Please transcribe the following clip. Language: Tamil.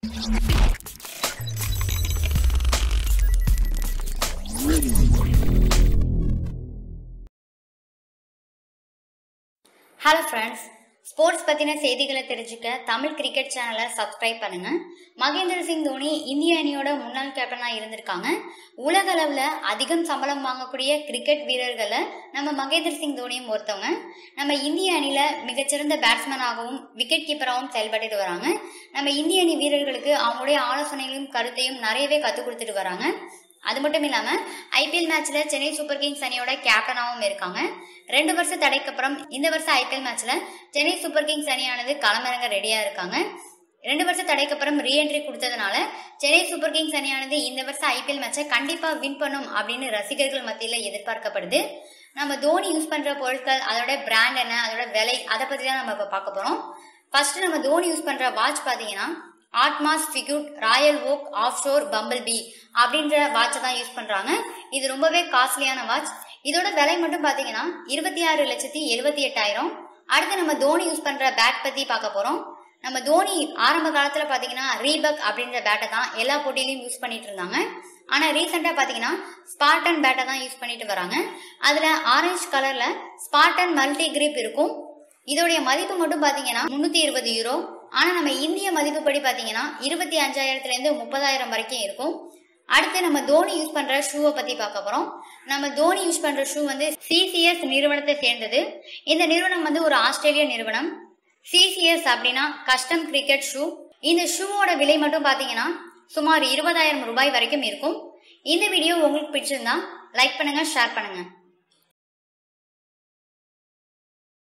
Hello friends, ஸ்போர்ட்ஸ் பத்தின செய்திகளை தெரிஞ்சுக்க தமிழ் கிரிக்கெட் சேனலை சப்ஸ்கிரைப் பண்ணுங்க. மகேந்திர சிங் தோனி இந்திய அணியோட முன்னாள் கேப்டனா இருந்திருக்காங்க. உலக அளவுல அதிகம் சம்பளம் வாங்கக்கூடிய கிரிக்கெட் வீரர்களை நம்ம மகேந்திர சிங் தோனியும் ஒருத்தவங்க. நம்ம இந்திய அணியில மிகச்சிறந்த பேட்ஸ்மேனாகவும் விக்கெட் கீப்பராகவும் செயல்பட்டு வராங்க. நம்ம இந்திய அணி வீரர்களுக்கு அவங்களுடைய ஆலோசனைகளையும் கருத்தையும் நிறையவே கற்றுக் கொடுத்துட்டு வராங்க. அது மட்டும் இல்லாம ஐபிஎல் மேட்ச்ல சென்னை சூப்பர் கிங்ஸ் அணியோட கேப்டனாவும் இருக்காங்க. 2 வருஷ தடைக்கு அப்புறம் இந்த வருஷம் ஐபிஎல் மேட்ச்ல சென்னை சூப்பர் கிங்ஸ் அணியானது களமிறங்க ரெடியா இருக்காங்க. 2 வருஷ தடைக்கு அப்புறம் ரீஎன்ட்ரி கொடுத்ததுனால சென்னை சூப்பர் கிங்ஸ் அணியானது இந்த வருஷம் ஐபிஎல் மேட்சை கண்டிப்பா வின் பண்ணும் அப்படின்னு ரசிகர்கள் மத்தியில எதிர்பார்க்கப்படுது. நம்ம தோனி யூஸ் பண்ற பொருட்கள், அதோட பிராண்ட் என்ன, அதோட விலை, அதை பத்தி தான் நம்ம இப்ப பார்க்க போறோம். ஃபர்ஸ்ட் நம்ம தோனி யூஸ் பண்ற வாட்ச் பாத்தீங்கன்னா Audemars Piguet Royal Oak Offshore bumble bee அப்படின்ற வாட்சை தான் யூஸ் பண்றாங்க. இது ரொம்பவே காஸ்ட்லியான வாட்ச். இதோட விலை மட்டும் பாத்தீங்கன்னா 26,78,000. அடுத்து நம்ம தோனி யூஸ் பண்ற பேட் பத்தி பார்க்க போறோம். நம்ம தோனி ஆரம்ப காலத்துல பாத்தீங்கன்னா ரீபக் அப்படின்ற பேட்டை தான் எல்லா போட்டியிலையும் யூஸ் பண்ணிட்டு இருந்தாங்க. ஆனா ரீசெண்டா பாத்தீங்கன்னா ஸ்பார்டன் பேட்டை தான் யூஸ் பண்ணிட்டு வராங்க. அதுல ஆரஞ்சு கலர்ல ஸ்பார்டன் மல்டி கிரிப் இருக்கும். இதோடைய மதிப்பு மட்டும் பாத்தீங்கன்னா 320 யூரோ. ஆனா நம்ம இந்திய மதிப்புப்படி பாத்தீங்கன்னா 25,000 இருந்து 30,000 வரைக்கும் இருக்கும். அடுத்து நம்ம தோனி யூஸ் பண்ற ஷூவை பத்தி பார்க்க போறோம். நம்ம தோனி யூஸ் பண்ற ஷூ வந்து சிசிஎஸ் நிறுவனத்தை சேர்ந்தது. இந்த நிறுவனம் வந்து ஒரு ஆஸ்திரேலிய நிறுவனம். சிசிஎஸ் அப்படின்னா கஸ்டம் கிரிக்கெட் ஷூ. இந்த ஷூவோட விலை மட்டும் பாத்தீங்கன்னா சுமார் 20,000 ரூபாய் வரைக்கும் இருக்கும். இந்த வீடியோ உங்களுக்கு பிடிச்சிருந்தா லைக் பண்ணுங்க, ஷேர் பண்ணுங்க.